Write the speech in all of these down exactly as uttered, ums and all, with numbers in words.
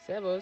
Servus.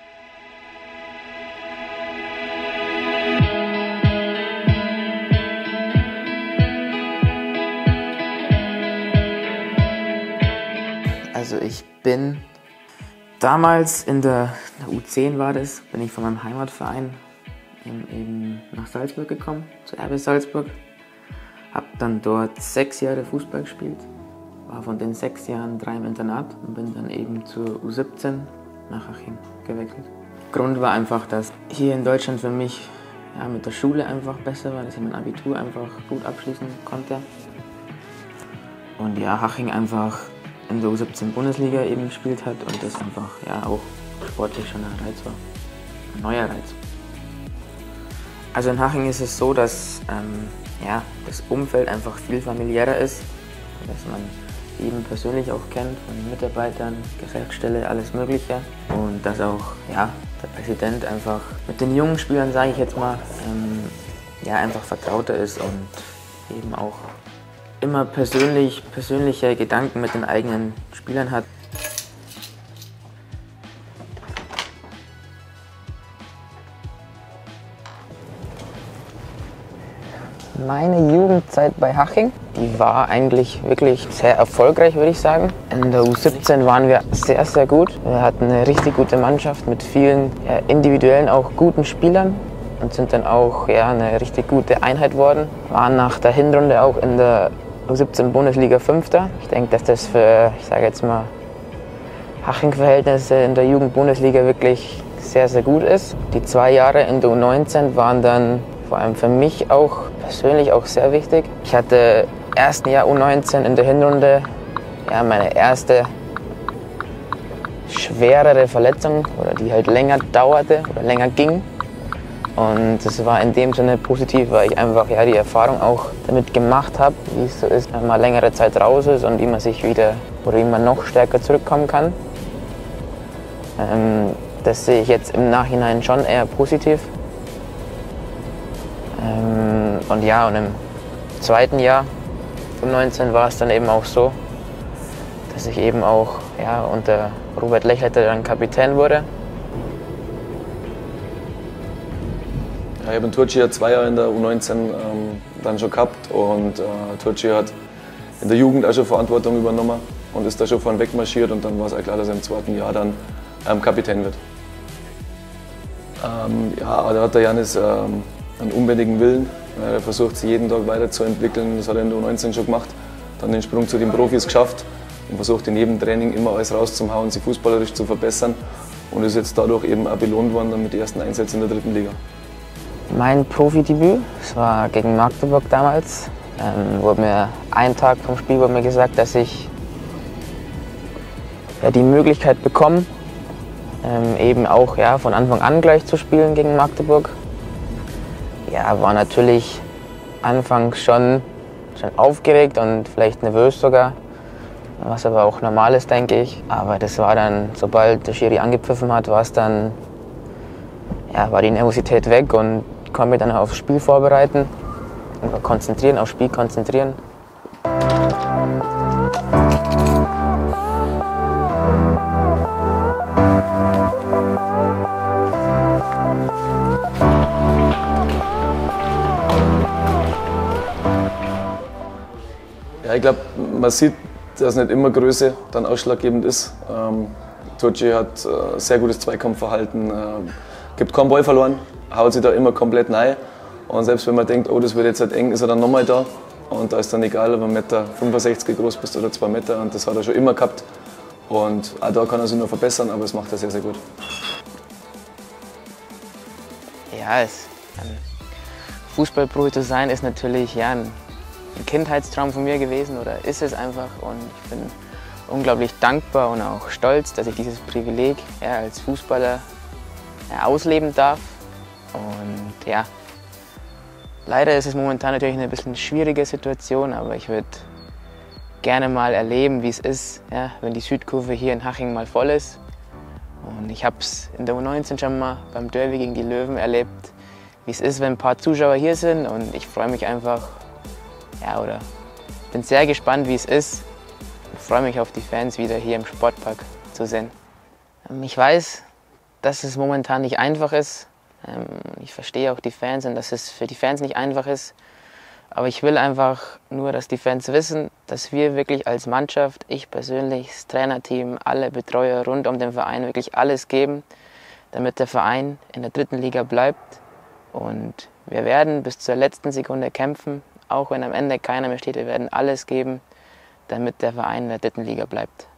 Also ich bin damals in der, in der U zehn war das, bin ich von meinem Heimatverein eben nach Salzburg gekommen, zu R B Salzburg. Habe dann dort sechs Jahre Fußball gespielt, war von den sechs Jahren drei im Internat und bin dann eben zur U siebzehn nach Haching gewechselt. Grund war einfach, dass hier in Deutschland für mich ja, mit der Schule einfach besser war, dass ich mein Abitur einfach gut abschließen konnte. Und ja, Haching einfach in der U siebzehn Bundesliga eben gespielt hat und das einfach ja auch sportlich schon ein Reiz war, ein neuer Reiz. Also in Haching ist es so, dass ähm, ja, das Umfeld einfach viel familiärer ist, dass man eben persönlich auch kennt, von den Mitarbeitern, Geschäftsstelle, alles Mögliche. Und dass auch ja, der Präsident einfach mit den jungen Spielern, sage ich jetzt mal, ähm, ja, einfach vertrauter ist und eben auch immer persönlich, persönliche Gedanken mit den eigenen Spielern hat. Meine Jugendzeit bei Haching, die war eigentlich wirklich sehr erfolgreich, würde ich sagen. In der U siebzehn waren wir sehr, sehr gut. Wir hatten eine richtig gute Mannschaft mit vielen ja, individuellen, auch guten Spielern und sind dann auch ja, eine richtig gute Einheit geworden. Waren nach der Hinrunde auch in der U siebzehn Bundesliga Fünfter. Ich denke, dass das für, ich sage jetzt mal, Haching-Verhältnisse in der Jugendbundesliga wirklich sehr, sehr gut ist. Die zwei Jahre in der U neunzehn waren dann vor allem für mich auch persönlich auch sehr wichtig. Ich hatte im ersten Jahr U neunzehn in der Hinrunde ja, meine erste schwerere Verletzung, oder die halt länger dauerte oder länger ging. Und das war in dem Sinne positiv, weil ich einfach ja, die Erfahrung auch damit gemacht habe, wie es so ist, wenn man längere Zeit raus ist und wie man sich wieder oder wie man noch stärker zurückkommen kann. Ähm, das sehe ich jetzt im Nachhinein schon eher positiv. Ähm, und ja, und im zweiten Jahr, U neunzehn, war es dann eben auch so, dass ich eben auch ja, unter Robert Lechleiter dann Kapitän wurde. Ja, ich habe Turci ja zwei Jahre in der U neunzehn ähm, dann schon gehabt und äh, Turci hat in der Jugend auch schon Verantwortung übernommen und ist da schon vorne wegmarschiert und dann war es auch klar, dass er im zweiten Jahr dann ähm, Kapitän wird. Ähm, ja, da hat der Janis ähm, einen unbändigen Willen. Er versucht sich jeden Tag weiterzuentwickeln, das hat er in der U neunzehn schon gemacht, dann den Sprung zu den Profis geschafft und versucht in jedem Training immer alles rauszuhauen, sich fußballerisch zu verbessern und ist jetzt dadurch eben auch belohnt worden dann mit den ersten Einsätzen in der dritten Liga. Mein Profidebüt, das war gegen Magdeburg damals, ähm, wurde mir einen Tag vom Spiel wurde mir gesagt, dass ich ja, die Möglichkeit bekomme, ähm, eben auch ja, von Anfang an gleich zu spielen gegen Magdeburg. Ja, war natürlich anfangs schon, schon aufgeregt und vielleicht nervös sogar, was aber auch normal ist, denke ich. Aber das war dann, sobald der Schiri angepfiffen hat, war es dann, ja, war die Nervosität weg und konnte mich dann aufs Spiel vorbereiten und konzentrieren, aufs Spiel konzentrieren. Ja, ich glaube, man sieht, dass nicht immer Größe dann ausschlaggebend ist. Ähm, Turci hat äh, sehr gutes Zweikampfverhalten, äh, gibt keinen Ball verloren, haut sich da immer komplett rein. Und selbst wenn man denkt, oh, das wird jetzt halt eng, ist er dann nochmal da. Und da ist dann egal, ob du eins Komma fünfundsechzig Meter groß bist oder zwei Meter. Und das hat er schon immer gehabt. Und auch da kann er sich nur verbessern, aber das macht er sehr, sehr gut. Ja, es, ein Fußballprofi zu sein ist natürlich ja, ein, ein Kindheitstraum von mir gewesen oder ist es einfach. Und ich bin unglaublich dankbar und auch stolz, dass ich dieses Privileg ja, als Fußballer ja, ausleben darf. Und ja, leider ist es momentan natürlich eine bisschen schwierige Situation, aber ich würde gerne mal erleben, wie es ist, ja, wenn die Südkurve hier in Haching mal voll ist. Und ich habe es in der U neunzehn schon mal beim Derby gegen die Löwen erlebt, wie es ist, wenn ein paar Zuschauer hier sind. Und ich freue mich einfach, ja, oder bin sehr gespannt, wie es ist. Ich freue mich auf die Fans wieder hier im Sportpark zu sehen. Ich weiß, dass es momentan nicht einfach ist. Ähm, ich verstehe auch die Fans und dass es für die Fans nicht einfach ist. Aber ich will einfach nur, dass die Fans wissen, dass wir wirklich als Mannschaft, ich persönlich, das Trainerteam, alle Betreuer rund um den Verein wirklich alles geben, damit der Verein in der dritten Liga bleibt. Und wir werden bis zur letzten Sekunde kämpfen, auch wenn am Ende keiner mehr steht. Wir werden alles geben, damit der Verein in der dritten Liga bleibt.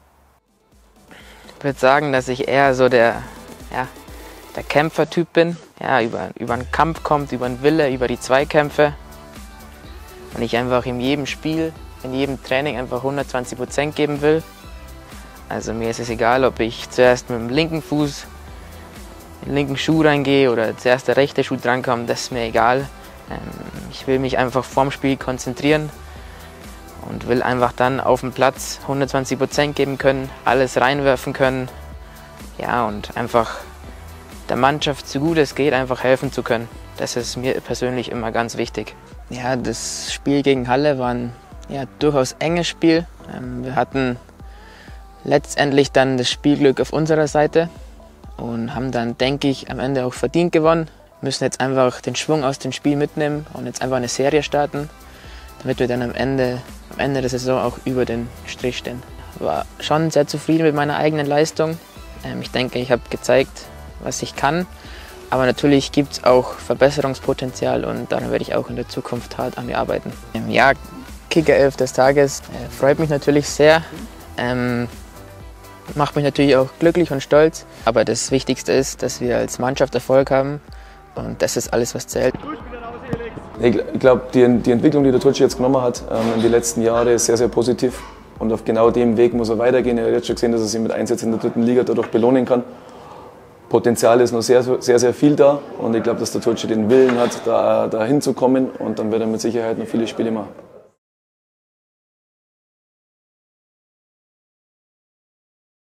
Ich würde sagen, dass ich eher so der, ja, der Kämpfertyp bin. Ja, über, über einen Kampf kommt, über einen Wille, über die Zweikämpfe. Und ich einfach in jedem Spiel, in jedem Training einfach hundertzwanzig Prozent geben will. Also mir ist es egal, ob ich zuerst mit dem linken Fuß in den linken Schuh reingehe oder zuerst der rechte Schuh drankommt, das ist mir egal. Ich will mich einfach vorm Spiel konzentrieren und will einfach dann auf dem Platz hundertzwanzig Prozent geben können, alles reinwerfen können. Ja, und einfach der Mannschaft, so gut es geht, einfach helfen zu können. Das ist mir persönlich immer ganz wichtig. Ja, das Spiel gegen Halle war ein ja, durchaus enges Spiel. Wir hatten letztendlich dann das Spielglück auf unserer Seite und haben dann, denke ich, am Ende auch verdient gewonnen. Wir müssen jetzt einfach den Schwung aus dem Spiel mitnehmen und jetzt einfach eine Serie starten, damit wir dann am Ende, am Ende der Saison auch über den Strich stehen. Ich war schon sehr zufrieden mit meiner eigenen Leistung. Ich denke, ich habe gezeigt, was ich kann. Aber natürlich gibt es auch Verbesserungspotenzial und daran werde ich auch in der Zukunft hart an mir arbeiten. Ja, Kicker-Elf des Tages äh, freut mich natürlich sehr. Ähm, macht mich natürlich auch glücklich und stolz. Aber das Wichtigste ist, dass wir als Mannschaft Erfolg haben und das ist alles, was zählt. Ich glaube, die, die Entwicklung, die der Turci jetzt genommen hat ähm, in den letzten Jahren, ist sehr, sehr positiv. Und auf genau dem Weg muss er weitergehen. Er hat jetzt schon gesehen, dass er sich mit Einsätzen in der dritten Liga dadurch belohnen kann. Potenzial ist noch sehr, sehr, sehr viel da und ich glaube, dass der Turci den Willen hat, da, da hinzukommen und dann wird er mit Sicherheit noch viele Spiele machen.